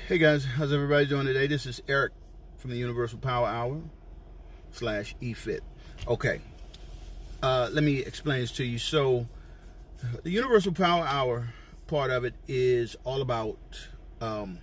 Hey guys, how's everybody doing today? This is Eric from the Universal Power Hour / eFit. Okay, let me explain this to you. So, the Universal Power Hour part of it is all about, the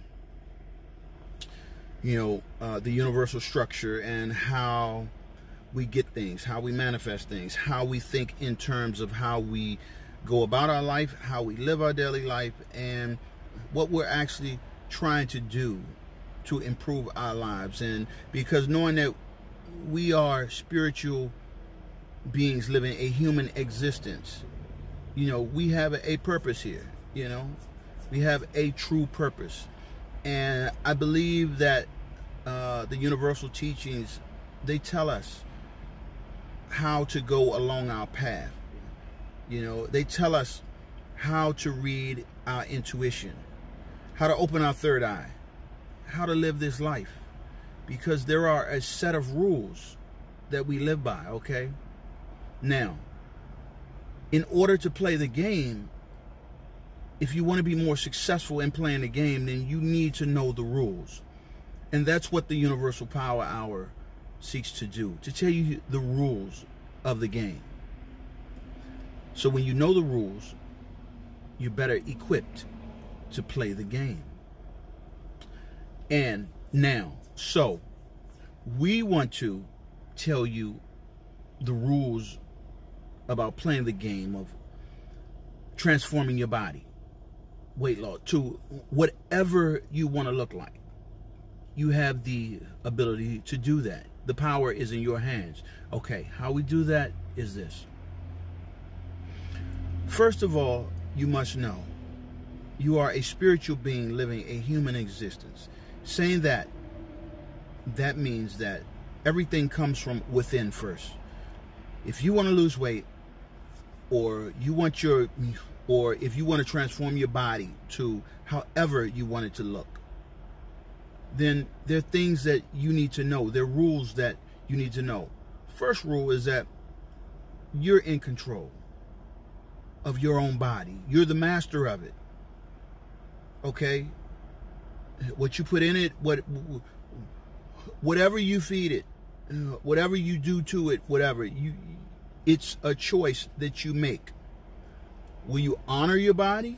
universal structure and how we get things, how we manifest things, how we think in terms of how we go about our life, how we live our daily life, and what we're actually trying to do to improve our lives. And because knowing that we are spiritual beings living a human existence, we have a purpose here. We have a true purpose, and I believe that the universal teachings, they tell us how to go along our path. They tell us how to read our intuition, how to open our third eye, how to live this life, because there are a set of rules that we live by, okay? Now, in order to play the game, if you want to be more successful in playing the game, then you need to know the rules. And that's what the Universal Power Hour seeks to do, to tell you the rules of the game. So when you know the rules, you're better equipped to play the game. And now, so we want to tell you the rules about playing the game of transforming your body, weight loss, to whatever you want to look like. You have the ability to do that. The power is in your hands. Okay, how we do that is this. First of all, you must know you are a spiritual being living a human existence. Saying that means that everything comes from within first. If you want to lose weight, or if you want to transform your body to however you want it to look, then there are things that you need to know. There are rules that you need to know. First rule is that you're in control of your own body. You're the master of it. Okay? What you put in it, whatever you feed it, whatever you do to it, it's a choice that you make. Will you honor your body?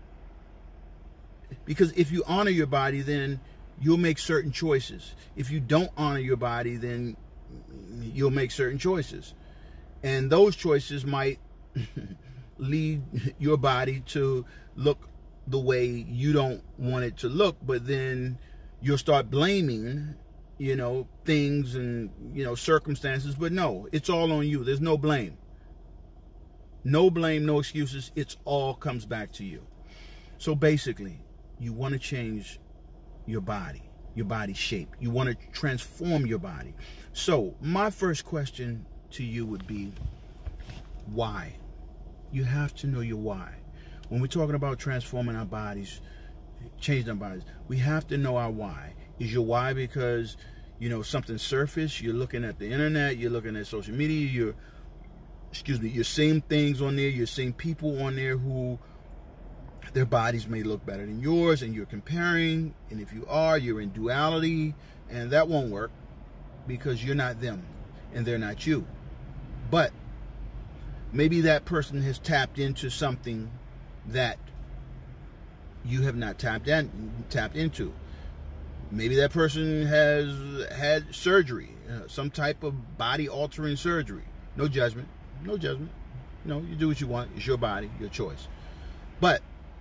Because if you honor your body, then you'll make certain choices. If you don't honor your body, then you'll make certain choices. And those choices might lead your body to look the way you don't want it to look, but then you'll start blaming, things and, circumstances. But no, it's all on you. There's no blame. No blame, no excuses. It's all comes back to you. So basically, you want to change your body shape. You want to transform your body. So my first question to you would be, why? You have to know your why. When we're talking about transforming our bodies, changing our bodies, we have to know our why. Is your why because, something surfaced? You're looking at the internet, you're looking at social media, you're seeing things on there, you're seeing people on there who their bodies may look better than yours, and you're comparing, and if you are, you're in duality, and that won't work because you're not them and they're not you. But maybe that person has tapped into something that you have not tapped into. Maybe that person has had surgery, some type of body-altering surgery. No judgment. No judgment. No, you do what you want. It's your body, your choice. But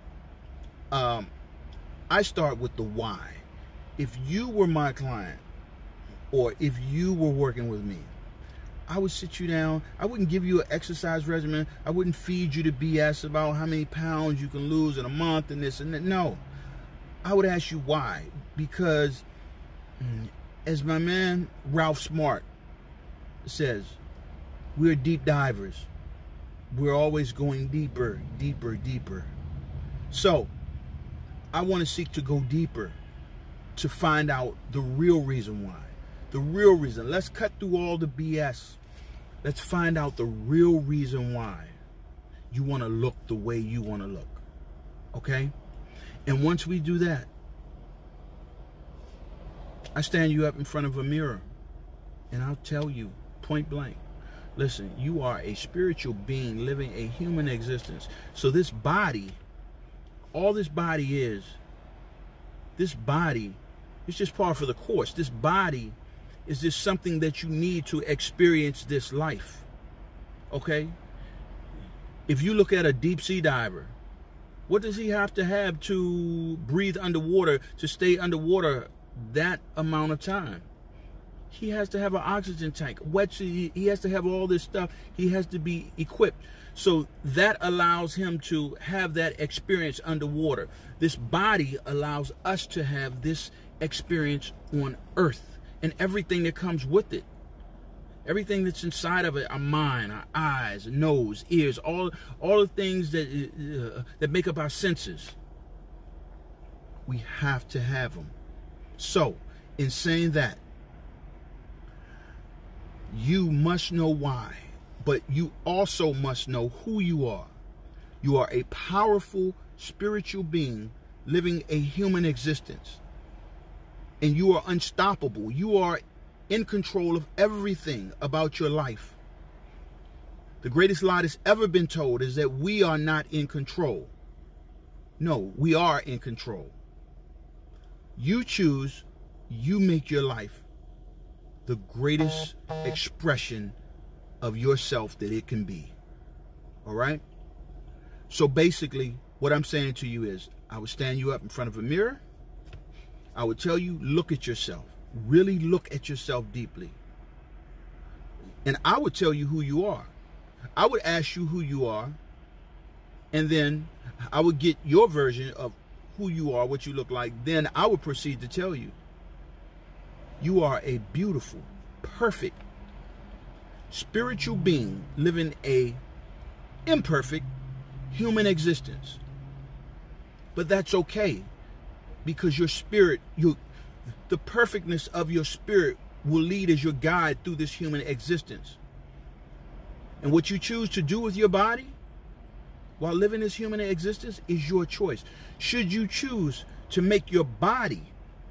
I start with the why. If you were my client, or if you were working with me, I would sit you down. I wouldn't give you an exercise regimen. I wouldn't feed you the BS about how many pounds you can lose in a month and this and that. No. I would ask you why. Because as my man Ralph Smart says, we're deep divers. We're always going deeper, deeper, deeper. So I want to seek to go deeper to find out the real reason why. The real reason. Let's cut through all the BS. Let's find out the real reason why you want to look the way you want to look. Okay? And once we do that, I stand you up in front of a mirror and I'll tell you point blank, listen, you are a spiritual being living a human existence. So this body, all this body is just par for the course. This body is just something that you need to experience this life. Okay? If you look at a deep sea diver, what does he have to breathe underwater, to stay underwater that amount of time? He has to have an oxygen tank. He has to have all this stuff. He has to be equipped. So that allows him to have that experience underwater. This body allows us to have this experience on earth and everything that comes with it. Everything that's inside of it, our mind, our eyes, nose, ears, all the things that make up our senses. We have to have them. So, in saying that, you must know why, but you also must know who you are. You are a powerful spiritual being living a human existence. And you are unstoppable. You are in control of everything about your life. The greatest lie that's ever been told is that we are not in control. No, we are in control. You choose, you make your life the greatest expression of yourself that it can be. All right? So basically, what I'm saying to you is, I would stand you up in front of a mirror. I would tell you, look at yourself. Really look at yourself deeply. And I would tell you who you are. I would ask you who you are. And then I would get your version of who you are, what you look like. Then I would proceed to tell you, you are a beautiful, perfect, spiritual being living a imperfect human existence. But that's okay, because your spirit, the perfectness of your spirit will lead as your guide through this human existence. And what you choose to do with your body while living this human existence is your choice. Should you choose to make your body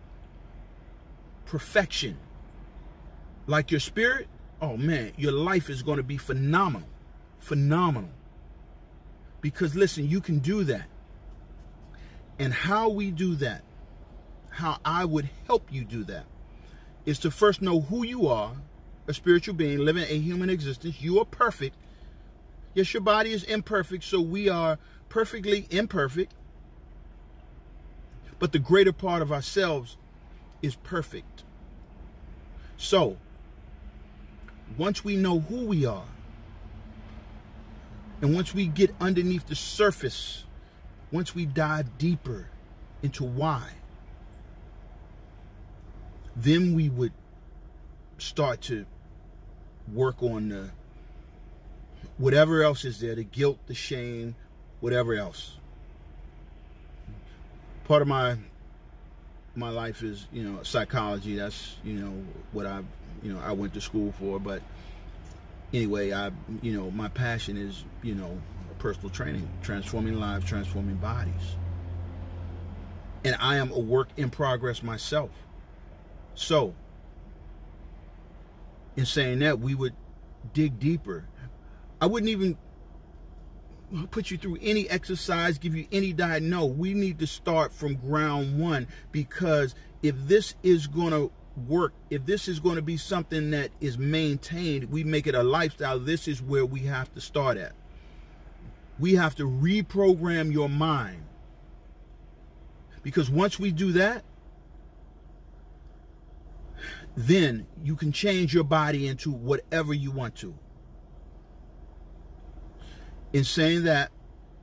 perfection like your spirit, oh man, your life is going to be phenomenal. Phenomenal. Because listen, you can do that. And how we do that, how I would help you do that, is to first know who you are, a spiritual being living a human existence. You are perfect. Yes, your body is imperfect, so we are perfectly imperfect. But the greater part of ourselves is perfect. So, once we know who we are, and once we get underneath the surface, once we dive deeper into why, then we would start to work on the whatever else is there, the guilt, the shame, whatever else. Part of my life is, psychology. That's, what I went to school for. But anyway, my passion is, personal training, transforming lives, transforming bodies. And I am a work in progress myself. So, in saying that, we would dig deeper. I wouldn't even put you through any exercise, give you any diet. No, we need to start from ground one, because if this is going to work, if this is going to be something that is maintained, we make it a lifestyle, this is where we have to start at. We have to reprogram your mind. Because once we do that, then you can change your body into whatever you want to. In saying that,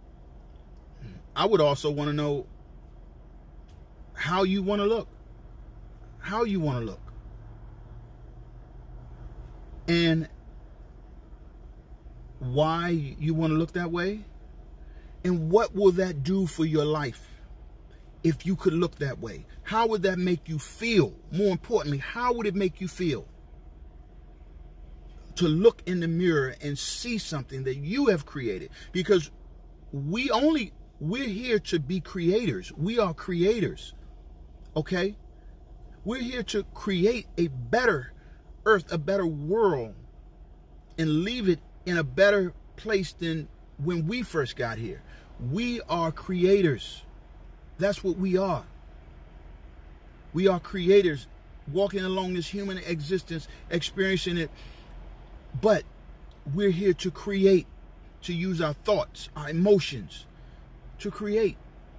I would also want to know how you want to look. How you want to look. And why you want to look that way. And what will that do for your life if you could look that way? How would that make you feel? More importantly, how would it make you feel to look in the mirror and see something that you have created? Because we're here to be creators. We are creators. Okay? We're here to create a better earth, a better world, and leave it in a better place than when we first got here. We are creators. That's what we are. We are creators, walking along this human existence, experiencing it. But we're here to create, to use our thoughts, our emotions, to create.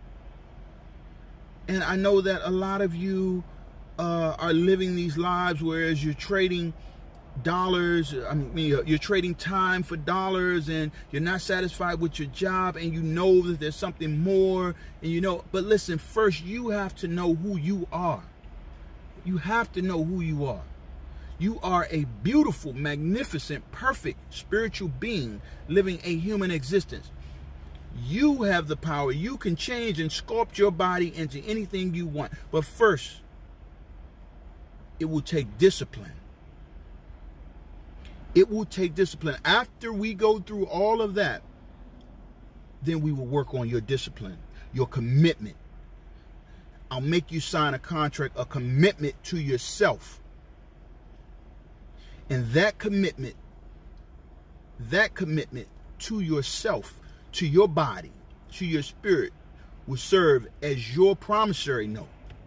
And I know that a lot of you are living these lives whereas you're trading dollars. I mean, you're trading time for dollars, and you're not satisfied with your job, and you know that there's something more, and you know. But listen, first you have to know who you are. You have to know who you are. You are a beautiful, magnificent, perfect spiritual being living a human existence. You have the power. You can change and sculpt your body into anything you want. But first, it will take discipline. It will take discipline. After we go through all of that, then we will work on your discipline, your commitment. I'll make you sign a contract, a commitment to yourself. And that commitment to yourself, to your body, to your spirit, will serve as your promissory note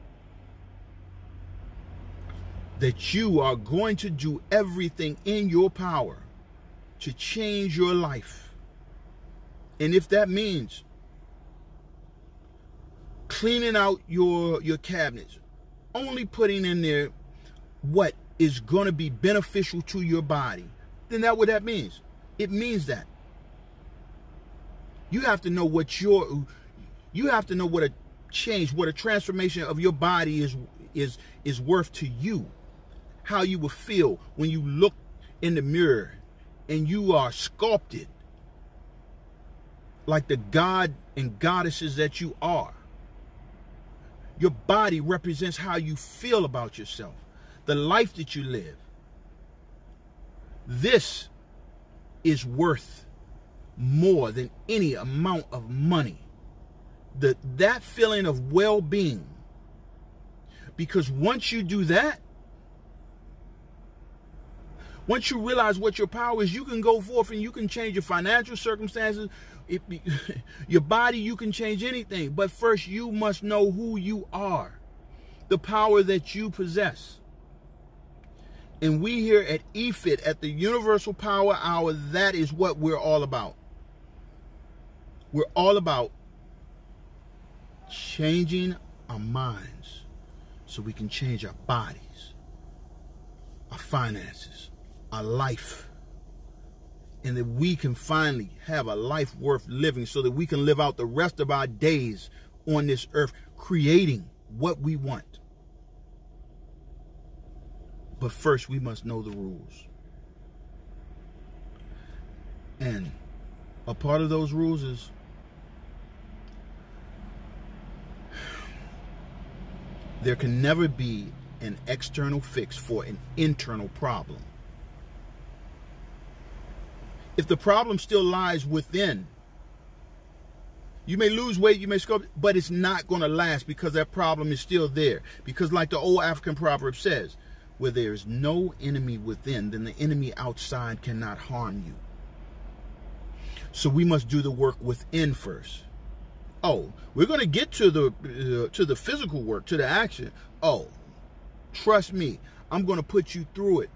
that you are going to do everything in your power to change your life. And if that means cleaning out your cabinets, only putting in there what is going to be beneficial to your body, then that's what that means. It means that you have to know what a change, what a transformation of your body is worth to you. How you will feel when you look in the mirror and you are sculpted like the god and goddesses that you are. Your body represents how you feel about yourself, the life that you live. This is worth more than any amount of money. That feeling of well-being. Because once you do that, once you realize what your power is, you can go forth and you can change your financial circumstances. Your body, you can change anything. But first, you must know who you are, the power that you possess. And we here at EFIT, at the Universal Power Hour, that is what we're all about. We're all about changing our minds so we can change our bodies, our finances, our life, and that we can finally have a life worth living so that we can live out the rest of our days on this earth creating what we want. But first, we must know the rules. And a part of those rules is there can never be an external fix for an internal problem. If the problem still lies within, you may lose weight, you may sculpt, but it's not going to last because that problem is still there. Because like the old African proverb says, where there is no enemy within, then the enemy outside cannot harm you. So we must do the work within first. Oh, we're going to get to the physical work, to the action. Oh, trust me, I'm going to put you through it.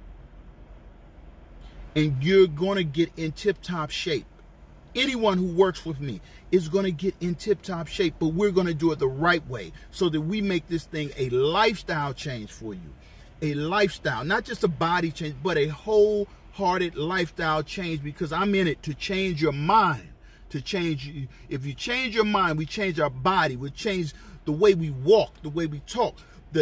And you're going to get in tip-top shape. Anyone who works with me is going to get in tip-top shape, but we're going to do it the right way so that we make this thing a lifestyle change for you. A lifestyle, not just a body change, but a wholehearted lifestyle change, because I'm in it to change your mind. To change, if you change your mind, we change our body. We change the way we walk, the way we talk,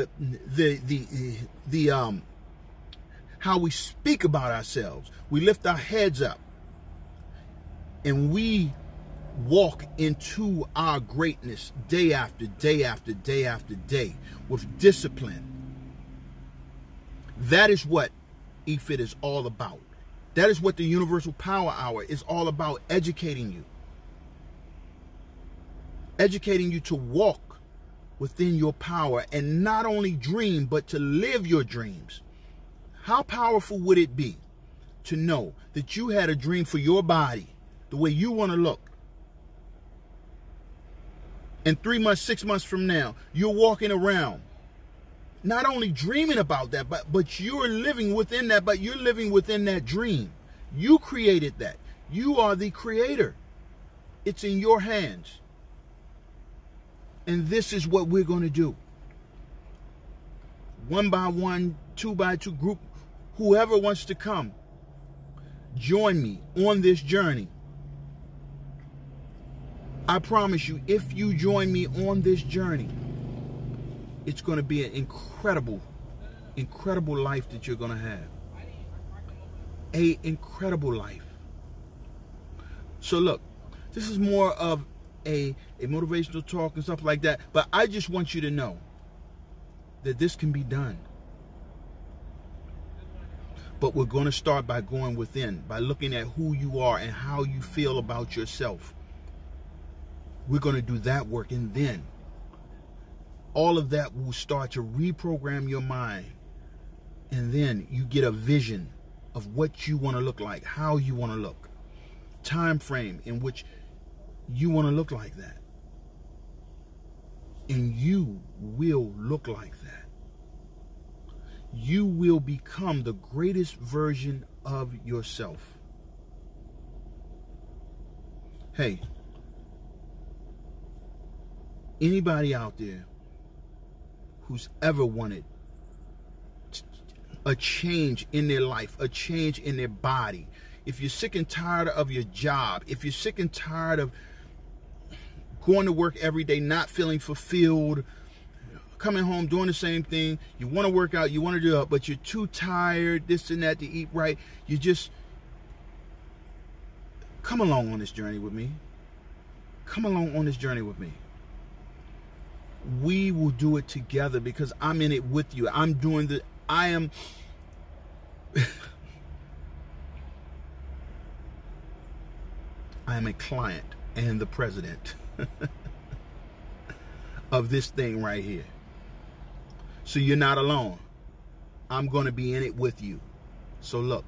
how we speak about ourselves. We lift our heads up and we walk into our greatness day after day after day after day with discipline. That is what EFIT is all about. That is what the Universal Power Hour is all about, educating you. Educating you to walk within your power and not only dream, but to live your dreams. How powerful would it be to know that you had a dream for your body, the way you want to look? And 3 months, 6 months from now, you're walking around, not only dreaming about that, but you're living within that, but you're living within that dream. You created that. You are the creator. It's in your hands. And this is what we're going to do. 1 by 1, 2 by 2 group, whoever wants to come, join me on this journey. I promise you, if you join me on this journey, it's going to be an incredible, incredible life that you're going to have. An incredible life. So look, this is more of a motivational talk and stuff like that, but I just want you to know that this can be done. But we're going to start by going within, by looking at who you are and how you feel about yourself. We're going to do that work, and then all of that will start to reprogram your mind. And then you get a vision of what you want to look like, how you want to look, time frame in which you want to look like that. And you will look like that. You will become the greatest version of yourself. Hey, anybody out there who's ever wanted a change in their life, a change in their body, if you're sick and tired of your job, if you're sick and tired of going to work every day, not feeling fulfilled, coming home, doing the same thing, you want to work out, you want to do it, but you're too tired, this and that, to eat right, you just come along on this journey with me. Come along on this journey with me. We will do it together because I'm in it with you. I am a client and the president of this thing right here. So you're not alone. I'm going to be in it with you. So look,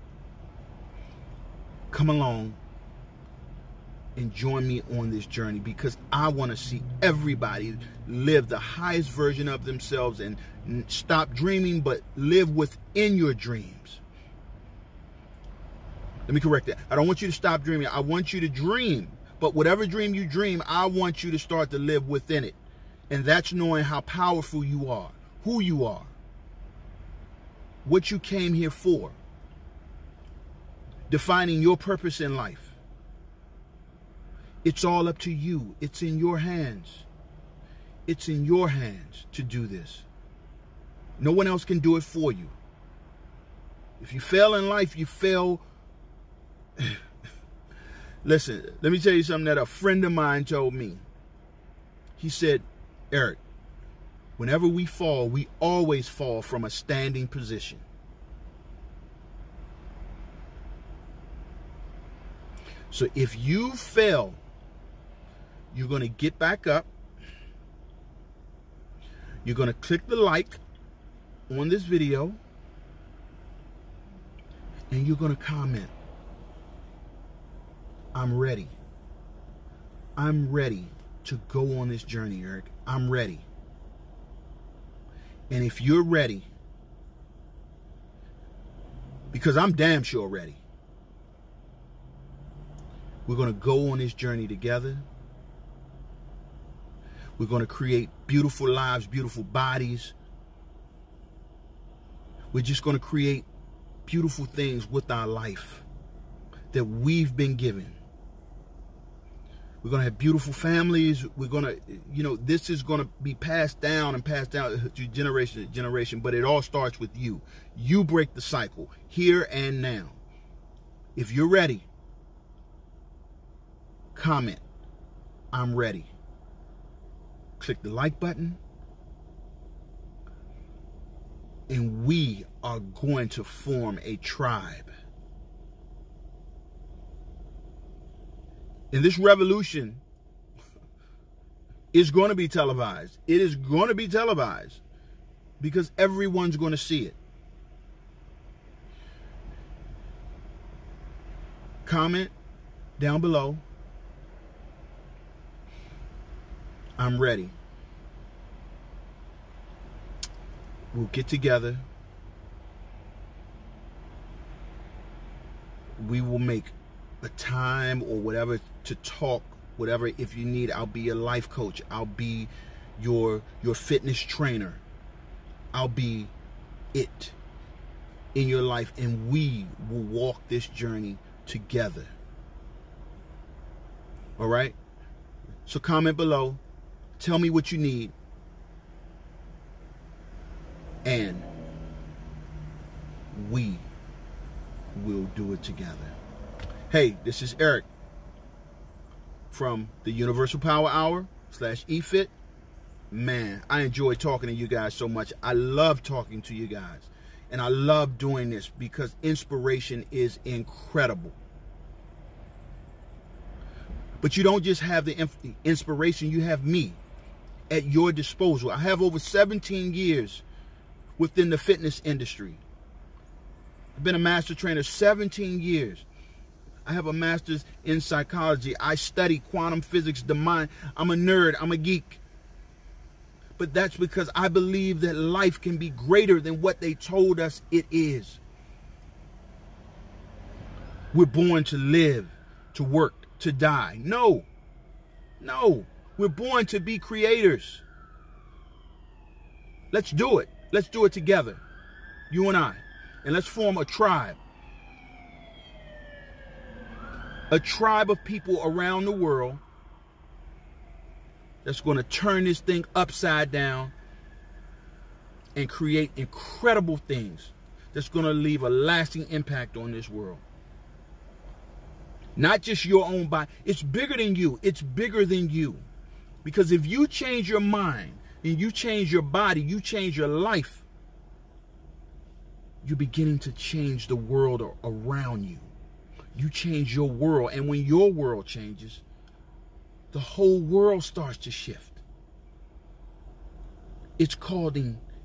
come along and join me on this journey, because I want to see everybody live the highest version of themselves and stop dreaming, but live within your dreams. Let me correct that. I don't want you to stop dreaming. I want you to dream, but whatever dream you dream, I want you to start to live within it. And that's knowing how powerful you are, who you are, what you came here for, defining your purpose in life. It's all up to you. It's in your hands. It's in your hands to do this. No one else can do it for you. If you fail in life, you fail. Listen, let me tell you something that a friend of mine told me. He said, Eric, whenever we fall, we always fall from a standing position. So if you fail, you're going to get back up. You're going to click the like on this video. And you're going to comment. I'm ready. I'm ready to go on this journey, Eric. I'm ready. And if you're ready, because I'm damn sure ready, we're going to go on this journey together. We're going to create beautiful lives, beautiful bodies. We're just going to create beautiful things with our life that we've been given. We're going to have beautiful families. We're going to, this is going to be passed down to generation to generation, but it all starts with you. You break the cycle here and now. If you're ready, comment, I'm ready. Click the like button. And we are going to form a tribe. In this revolution, It's going to be televised. It is going to be televised because everyone's going to see it. Comment down below. I'm ready. We'll get together. We will make a time or whatever to talk, whatever. If you need, I'll be your life coach. I'll be your fitness trainer. I'll be it in your life, and we will walk this journey together. All right? So comment below. Tell me what you need. And we will do it together. Hey, this is Eric from the Universal Power Hour /eFit. Man, I enjoy talking to you guys so much. I love talking to you guys. And I love doing this because inspiration is incredible. But you don't just have the inspiration, you have me at your disposal. I have over 17 years within the fitness industry. I've been a master trainer 17 years. I have a master's in psychology. I study quantum physics, the mind. I'm a nerd. I'm a geek. But that's because I believe that life can be greater than what they told us it is. We're born to live, to work, to die. No. No. We're born to be creators. Let's do it. Let's do it together. You and I. And let's form a tribe. A tribe of people around the world that's going to turn this thing upside down and create incredible things that's going to leave a lasting impact on this world. Not just your own body. It's bigger than you. It's bigger than you. Because if you change your mind and you change your body, you change your life, you're beginning to change the world around you. You change your world. And when your world changes, the whole world starts to shift. It's called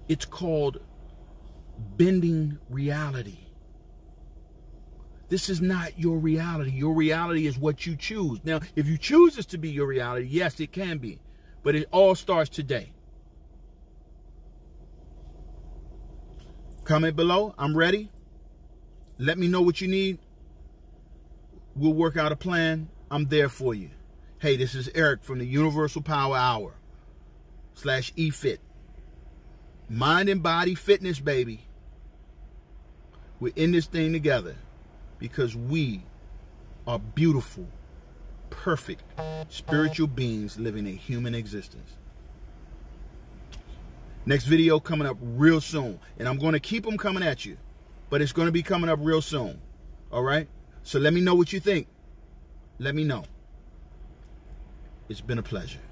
bending reality. This is not your reality. Your reality is what you choose. Now, if you choose this to be your reality, yes, it can be. But it all starts today. Comment below. I'm ready. Let me know what you need. We'll work out a plan. I'm there for you. Hey, this is Eric from the Universal Power Hour /eFit. Mind and body fitness, baby. We're in this thing together because we are beautiful, perfect, spiritual beings living a human existence. Next video coming up real soon. And I'm going to keep them coming at you. But it's going to be coming up real soon. All right? So let me know what you think. Let me know. It's been a pleasure.